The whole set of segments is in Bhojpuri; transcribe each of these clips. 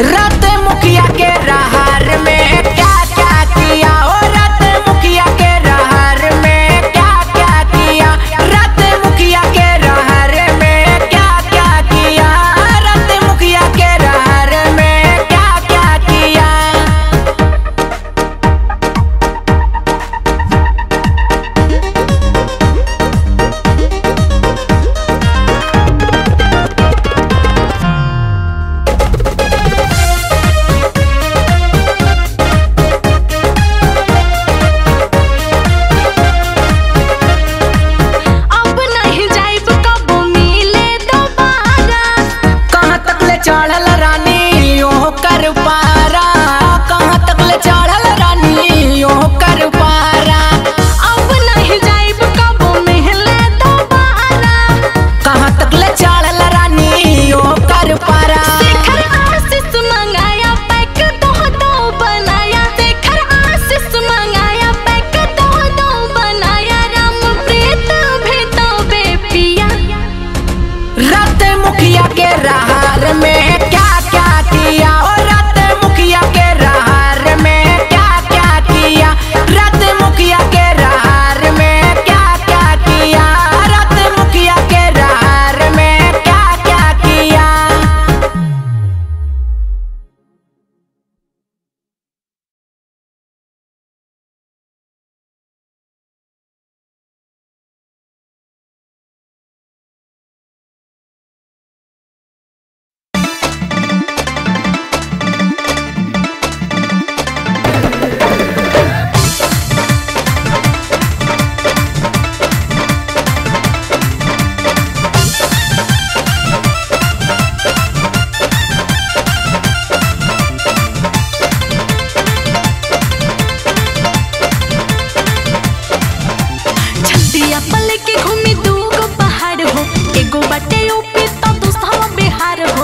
रत मुखिया के रहर में क्या क्या किया हो, रत मुखिया के रहर में क्या क्या किया, रत मुखिया के रहर में क्या क्या किया, रत मुखिया के रहर में क्या क्या किया। चढ़ल रानी यो कर पारा, कहाँ तक ले चढ़ल रानी यो कर पारा। अब नहीं जाइब कबो मिले दोबारा, कहाँ तक ले चढ़ल रानी यो कर पारा। शेखर आशीष मंगाया पैक दो बनाया, शेखर आशीष मंगाया पैक दो बनाया, राम प्रीत भी तो बेपिया। रत मुखिया के रहर में क्या क्या किया, ओ रत मुखिया के रहर में क्या क्या किया, रत मुखिया के रहर में क्या क्या किया, रत मुखिया के रहर में क्या क्या किया। छतिया पल के घूमी दूगो पहाड़ हो, एगो बाटे यूपी तो दूसरा बिहार हो।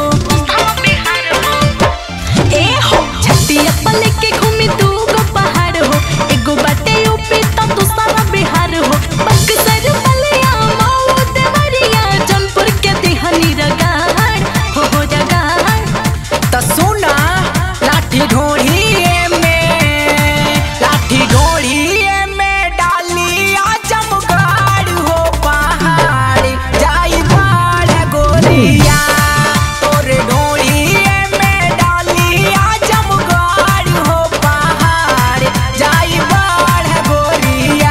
ए हो छतिया पल के घूमी दूगो पहाड़ हो, एगो बाटे यूपी तो दूसरा बिहार हो। बक्सर बलिया मऊ देवरिया जौनपुर के दिहनी रगाड़ हो रगाड़। तो सुना लाठी ढोढ़ी में, लाठी ढोढ़ी में डाली आजमगढ़ हो पहाड़ जाई बाढ़ गोरिया। तोर ढोढ़ी में डाली आजमगढ़ हो पहाड़ जाई बाढ़ गोरिया।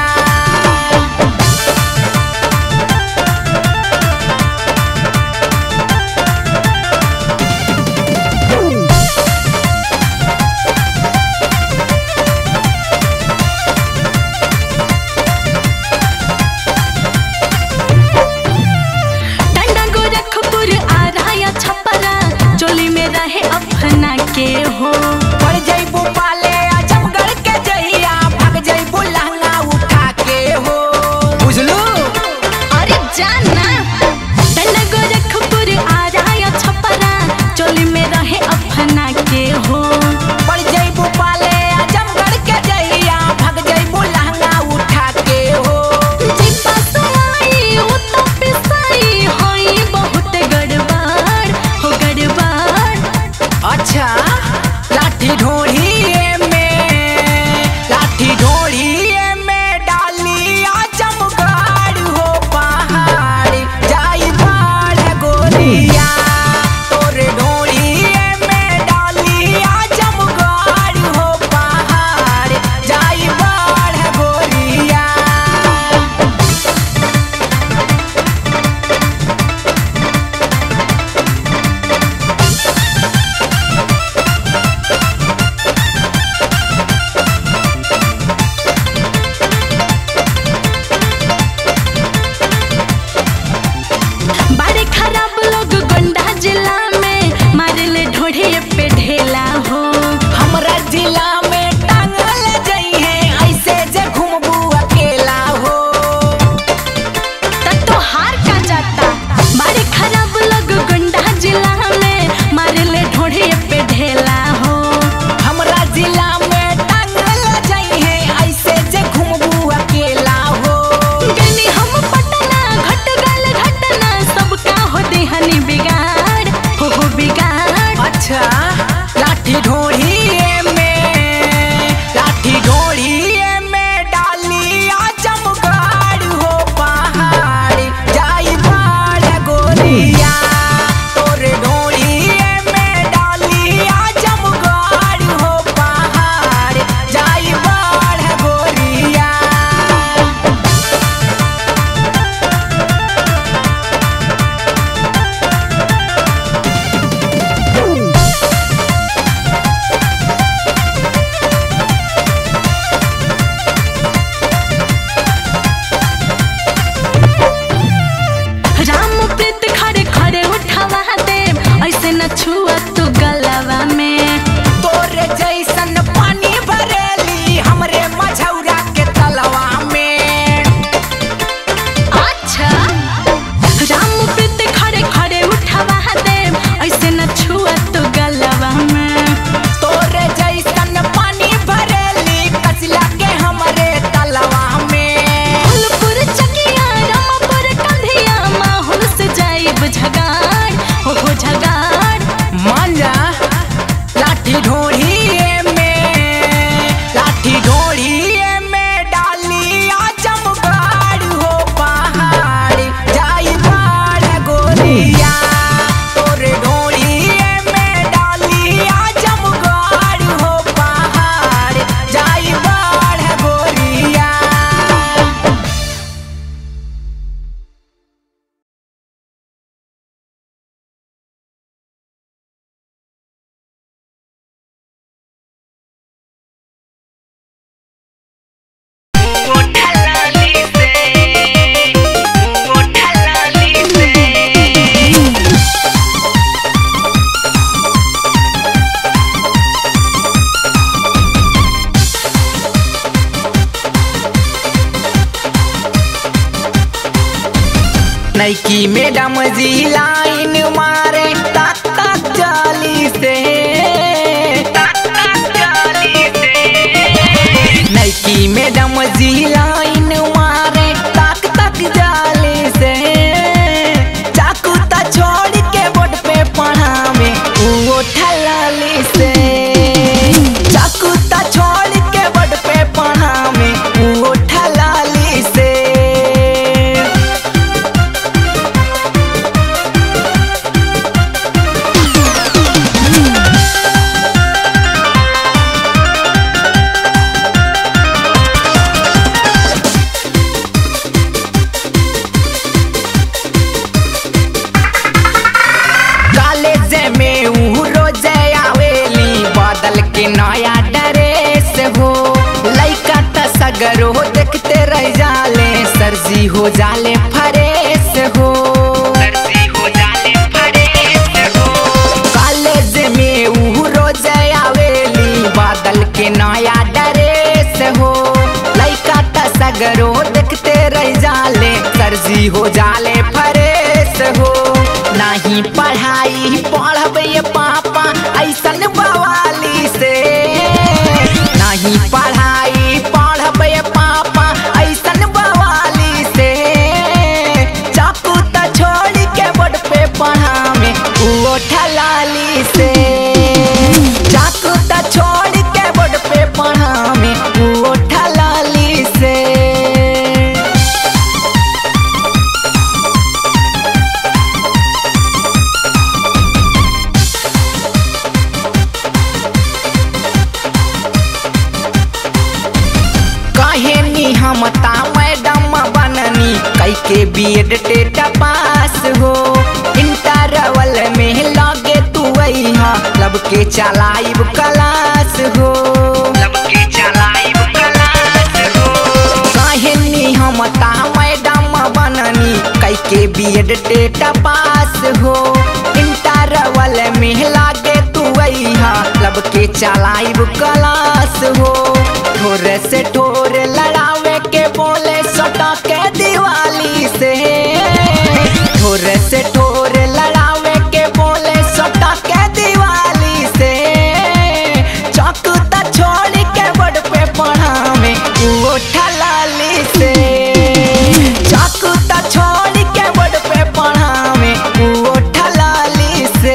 टंडा गोरखपुर आ रहा छपरा, चोली में रहे अपना के हो। पड़ जइबू पाले आजमगढ़ के जहिया, भाग जइबू लहंगा उठा के हो, बुझलू। अरे जाना टंडा गोरखपुर आ रहा छपरा, चोली में रहे अपना के हो। पड़ जइबू पाले आजमगढ़ के जहिया, भाग जइबू लहंगा उठा के हो। जीपा सुनाई वो तो पिसाई होई बहुत गड़बड़ हो गड़बड़। अच्छा लाठी ढोढ़ी में, लाठी ढोढ़ी में डाली आजमगढ़ हो पहाड़ जाई बाढ़ गोरिया। तोर ढोढ़ी में डाली आजमगढ़ हो पहाड़ जाई बाढ़ गोरिया। बड़े खराब लोग गोंडा जिला में मारले ढोढ़े पे ढेला हो। हमरा जिला में टांगल जइहे ऐसे जे घूमबू अकेला हो। तो हार का जाता बड़े खराब लोग गोंडा जिला में मारले ढोढ़े पे ढेला हो। हमरा जिला में टांगल जइहे ऐसे जे घूमबू अकेला हो। गनी हम पटना घट गल घटना सबका हो देहनी बिगाड़ हो नैकी मैडम जी लाइन मारे तक तक जाली से, नैकी मैडम जी लाइन मारे तक तक जाली से, चाकू ता छोड़ के बोर्ड पे पढ़ावे वो ठलाली से, चाकू ता छोड़ के बोर्ड पे पढ़ावे वो ठलाली से। नया ड्रेस हो लइका त सगरो देखते रह जाले, सरजी हो जाले फरेस हो, सरजी हो जाले फरेस हो। कॉलेज में ऊ रोज आवेली बादल के नया ड्रेस हो, लइका त सगरो देखते रह जाले, सरजी हो जाले फरेस हो। नहीं पढ़ाई पढ़बे पापा ऐसन बवाली से, नहीं पढ़ाई पढ़बे पापा ऐसन बवाली से, चाकू त छोड़ के बोर्ड पे पढ़ावे वो ठलाली से, चाकू त छोड़ के बोर्ड पे पढ़ावे वो ठलाली से। हम ता मैडम बननी कैके बीएड टेट पास हो, इंटरवल में लगे तू अइहा लब के चलाइब क्लास हो, लब के चलाइब क्लास हो। कहनी हम ता मैडम बननी कैके बीएड टेट पास हो, इंटरवल में लगे तू अइहा लब के चलाइब क्लास हो। ठोर से ठोर लड़ावे के बोले सटा के दिवाली से, ठोर से ठोर लड़ावे के बोले सटा के दिवाली से, चाकू ता छोड़ के बोर्ड पे पढ़ावे वो ठलाली से, चाकू ता छोड़ के बोर्ड पे पढ़ावे वो ठलाली से।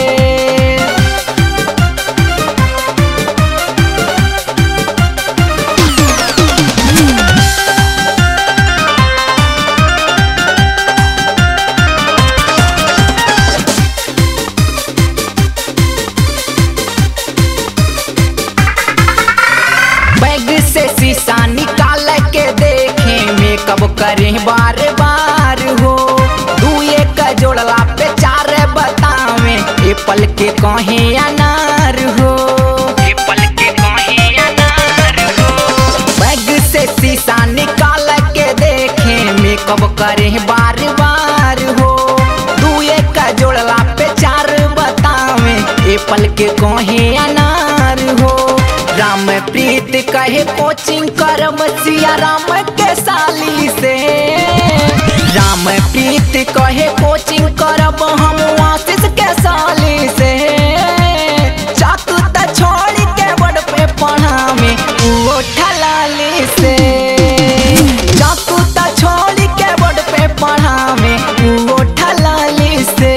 शीशा निकाल के देखे मेकअप करें बार बार हो, दुए का जोड़ला पे चार बतावे एप्पल के कहे अनार हो, एप्पल के कहे अनार हो। बैग से शीशा निकाल के देखे मेकअप करें बार बार हो, दुए का जोड़ला पे चार बतावे एप्पल के कहे अनार हो। राम प्रीत कहे कोचिंग करम सिया राम के साली से, राम प्रीत कहे कोचिंग करब हम आशीष के साली से, चाकू त छोड़ के बोर्ड पे पढ़ावे वो ठलाली से, चाकू त छोड़ के बोर्ड पे पढ़ावे वो ठलाली से।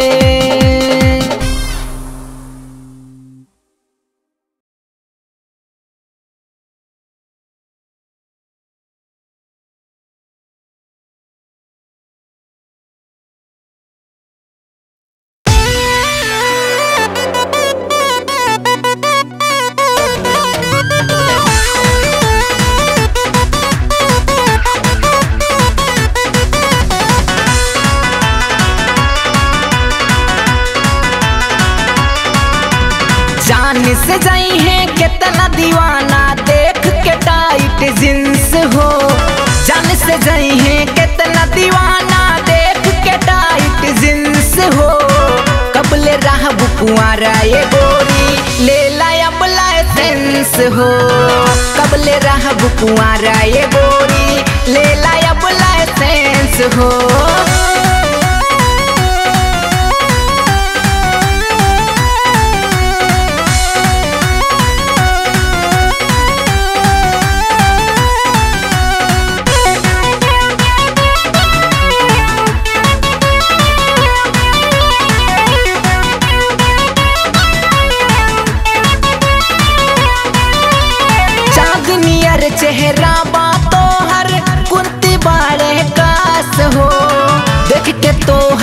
से जाई है कितना दीवाना देख के टाइट जींस हो, जान से जाई है कितना दीवाना देख के टाइट जींस हो। कबले राह बुकुआरा ये गोरी ले लाया लाइसेंस हो, कबले राह बुकुआरा ये गोरी ले लाया लाइसेंस हो।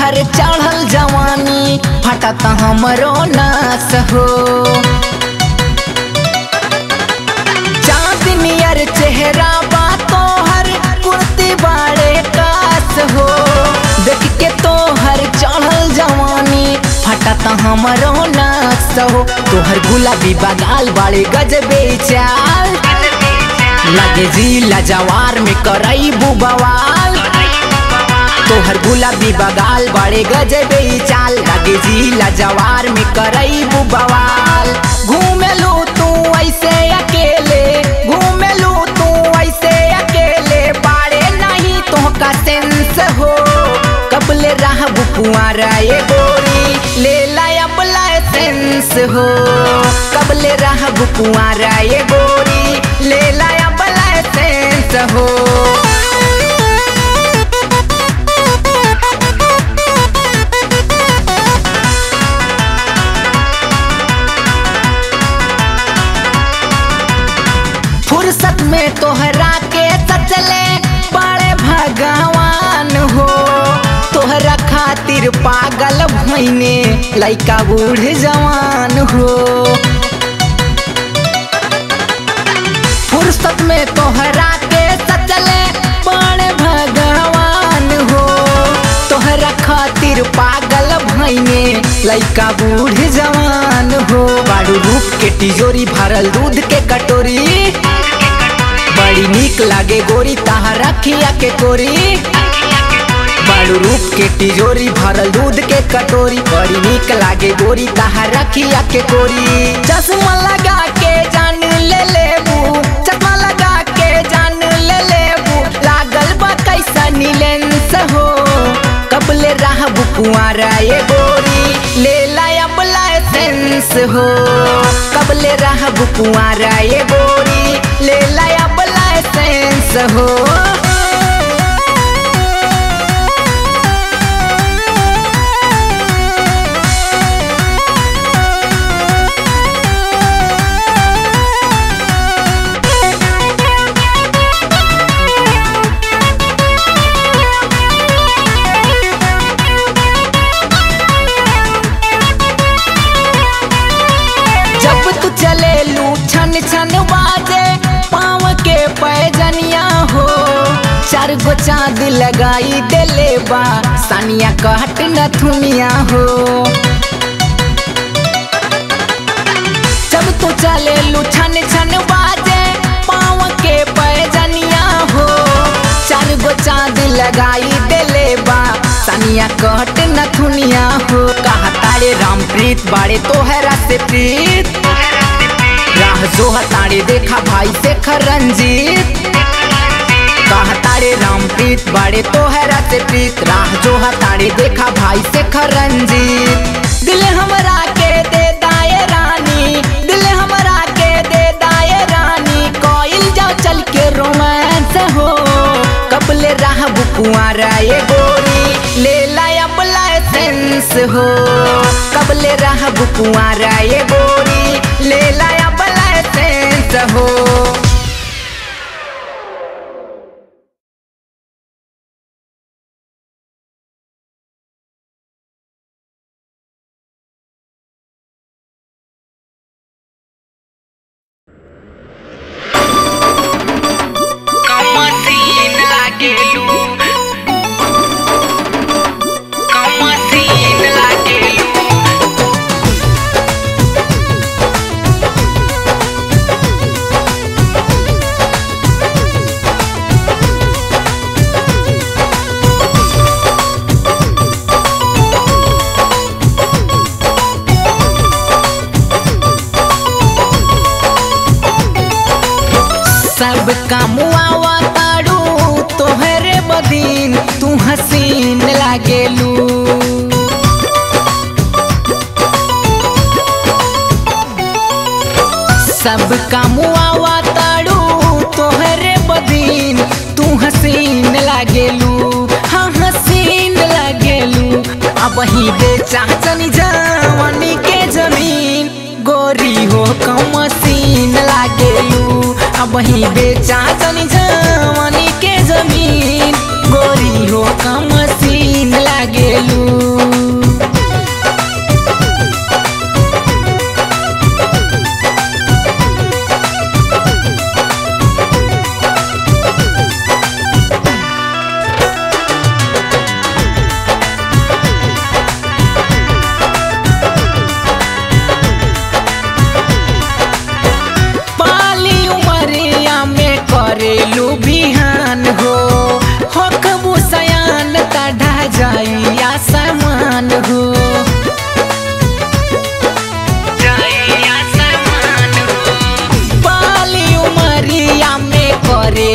तोहर चढ़ल जवानी फटत हमरो नास हो। चाँद नियर चेहरा बा तोहर कुर्ती बाड़े कास हो। देख के तोहर चढ़ल जवानी फटत हमरो नास हो। तोहर गुलाबी बगाल बाड़े गजबे चाल लगे जिला जवार में करईबू बवाल। तोहर गुलाबी बगाल बड़े गजबे चाल लगे जिला जवार में करईबू बवाल। घूमेलू तू ऐसे अकेले घूमेलू तू ऐसे अकेले बाड़े नहीं तोहका सेंस हो। कबले रहबू कुंवारा ये गोरी ले लाया लाइसेंस हो। कबले रहबू कुंवारा ये गोरी ले लाया लाइसेंस हो। फुर्सत में तोहरा के सचले बड़े भगवान हो। तोहरा खातिर पागल भइने लइका बूढ़ जवान हो। फुर्सत में तोहरा के सचले बड़े भगवान हो। तोहरा खातिर पागल भइने लइका बूढ़ जवान हो। बाड़ू रूप के तिजोरी भरल दूध के कटोरी बड़ी नीक लागे गोरी ताहर रखिया के कोरी। बाड़ू रूप के तिजोरी भरल दूध के कटोरी बड़ी नीक लागे गोरी ताहर रखिया के कोरी। चश्मा लगा के जान ले लेबू चश्मा लगा के जान ले लेबू लागल बा कैसा नीलेंस हो। कबले रहबू कुंवारा ये गोरी ले लाया लाइसेंस हो। कबले रहबू कुंवारा ये गोरी ले लाया लाइसेंस हो। चले लू छन छन बाजे पाँव के पैजनिया हो। चार गो चाँद लगाई देले बा सानिया कहट नथुनिया हो। जब तू चले लू छन छन बाजे पाँव के पैजनिया हो। चार गो चाँद लगाई देले बा सानिया कहट नथुनिया हो। कहा तारे रामप्रीत बाड़े तोहरा से प्रीत राह जो हताड़े देखा भाई शेखर रंजीत। कहा तारे रामप्रीत बाड़े तोहरा से प्रीत राह जो हताड़े देखा भाई शेखर रंजीत। दिल हमरा के दे दाए रानी दिल हमरा के दे दाए रानी कोइल जाओ चल के रोमांस हो। कबले रहबू कुंवारा ये गोरी ले लाया लाइसेंस हो। कबले रहबू कुंवारा ये गोरी ले लाया लाइसेंस हो। सब कामुआवा ताड़ू तोहरे बदीन तू हसीन लागेलू। सब कामुआवा ताड़ू तोहरे बदीन तू हसीन लागेलू। हाँ हसीन लागेलू। अब ही बेचा चनी जवानी के जमीन गोरी हो कम मसीन लागेलू। अब ही बेचा चनी जवानी के जमीन गोरी हो कम मसीन लागेलू।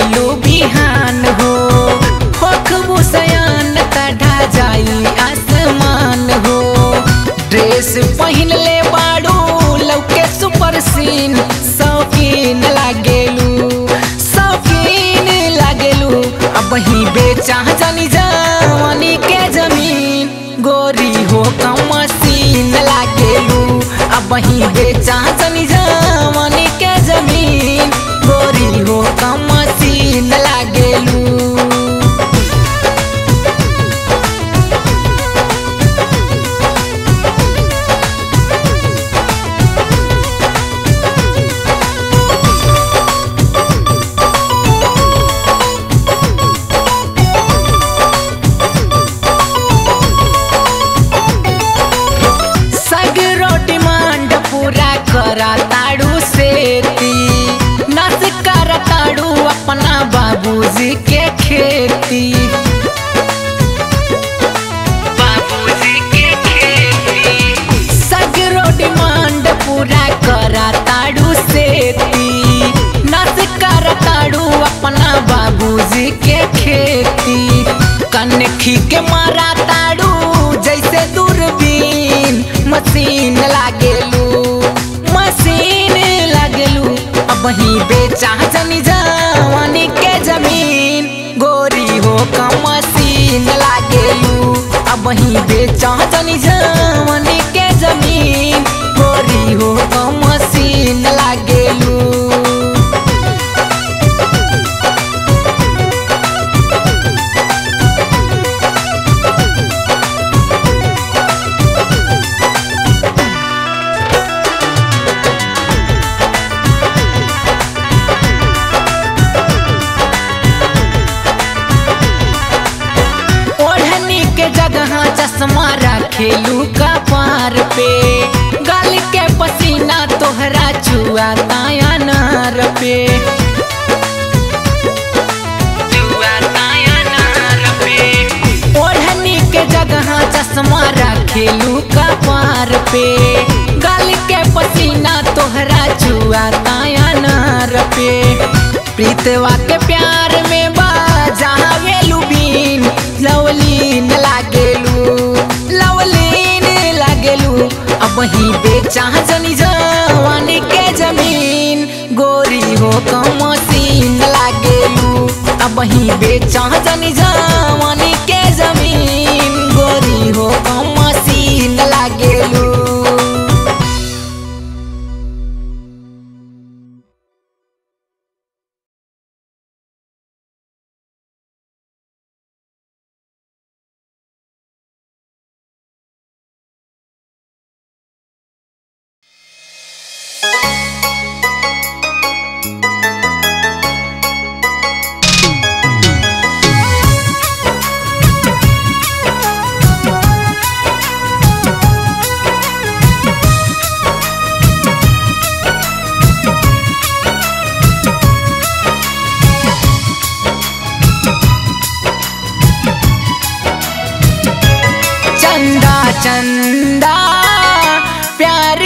लागेलू बिहान हो होखबू सयान तढ़ा जाई आसमान हो। ड्रेस पहिन ले बाड़ू लौके सुपर सीन शौकीन लागेलू अब ही बेचा जानी जवानी के जमीन गोरी हो कम मसीन लागेलू अब ही बेचा जानी जवानी के जमीन गोरी हो कम मसीन लागेलू। करा ताड़ू सेती नस कर ताड़ू अपना बाबूजी के खेती सगरो डिमांड पूरा करा ताड़ू सेती नस कर ताड़ू अपना बाबूजी के खेती कनखी के मारा ताड़ू जैसे दूरबीन मशीन लागेलू वही बेचा जनी जवानी के जमीन गोरी हो कम मसीन लागेलू अब वही बेचा जनी जवानी के जमीन गोरी हो कम मसीन लागेलू। चश्मा रखेलू कपार पे गाल के पसीना तोहरा छुआ तायनार पे ओढ़नी के जगह चश्मा रखेलू कपार पे गाल के पसीना तोहरा छुआ तायनार पे प्रीतवा के प्यार में बाजावेलू बीन लवलीन लागेलू अब वही बेचा जनी जवानी के जमीन गोरी हो कम मसीन लागेलू अब वही बेचा जनी जवानी के जमीन गोरी हो कम मसीन लागेलू। चंदा प्यार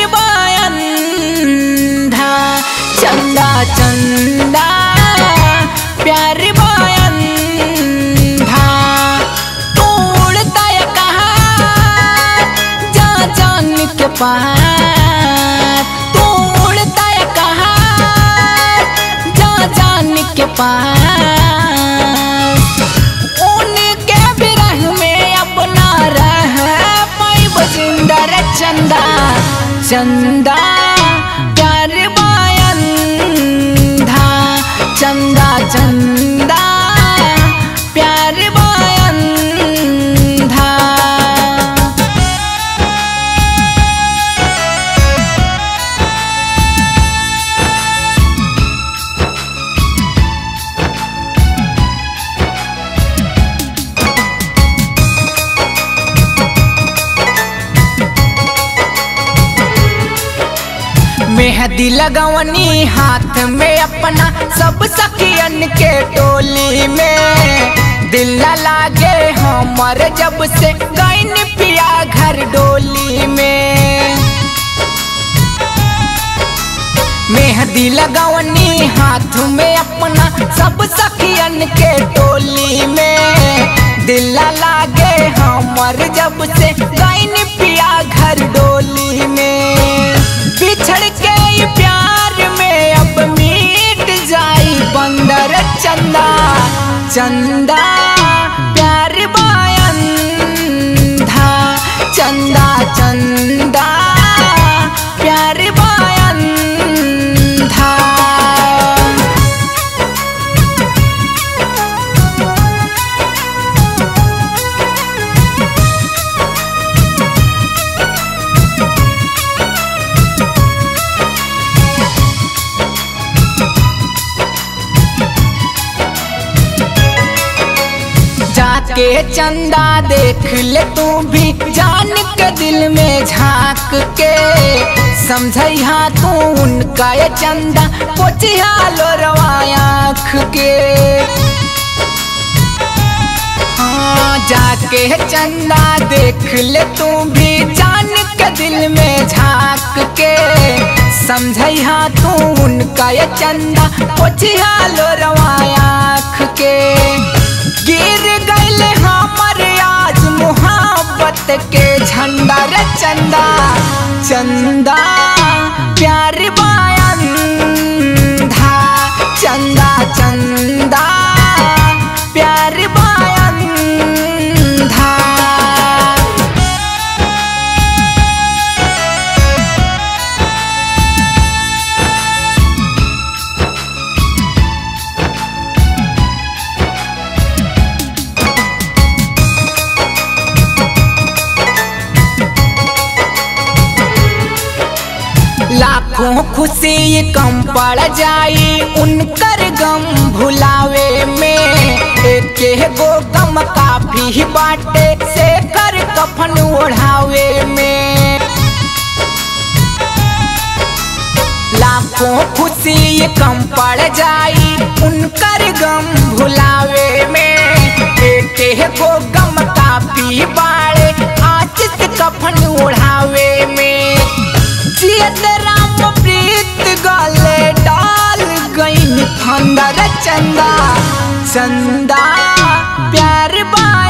बायंधा चंदा चंदा प्यार बायंधा तोड़ता है कहा जा जान के पार तोड़ता है कहा जा जान के पार उनके विरह में अपना रह चंदा चंदा प्यार बायंधा चंदा चंदा प्यार बायंधा। मेहंदी लगवनी हाथ में अपना सब सखियन के टोली में दिल न लागे हमर जब से गईन पिया घर डोली में। मेहंदी मेहंदी लगवनी हाथ में अपना सब सखियन के टोली में। दिल लागे हमर जब से गईन पिया घर डोली में। बिछड़ के प्यार में अब मीट जाई बंदर चंदा चंदा प्यार बायंधा चंदा चंदा प्यार बायंधा। जाके चंदा देख ले तू भी जान के दिल में झांक के। समझैहा तू उनका ये चंदा पोछिया लोरवा आँख के। हाँ जाके चंदा देख ले तू भी जान के दिल में झांक के। समझैहा तू उनका ये चंदा पोछिया लोरवा आँख के। गिर गईल हमर आज मोहब्बत के झंडा रे चंदा चंदा प्यार बायंधा चंदा चंदा प्यार बायंधा। लाखों खुशी कम पड़ जाई उनकर गम भुलावे में। एक गो गम काफी बाटे से कर कफन ओढ़ावे में। लाखों खुशी कम पड़ जाई उनकर गम भुलावे में। एक गो गम काफी बाड़े आचित कफन ओढ़ावे में। जियत राम प्रीत गले डाल गईन फंदा रे चंदा चंदा प्यार बा